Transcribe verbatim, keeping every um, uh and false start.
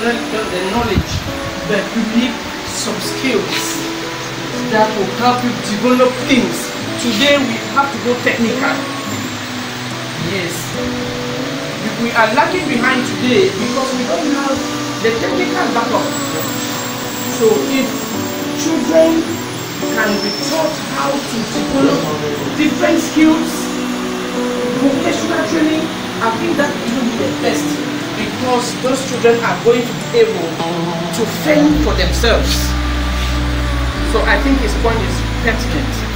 the knowledge, but you need some skills that will help you develop things. Today we have to go technical. Yes. We are lagging behind today because we don't have the technical backup. So if children can be taught how to develop different skills, vocational training, I think that will be the best, because those children are going to be able to fend for themselves. So I think his point is pertinent.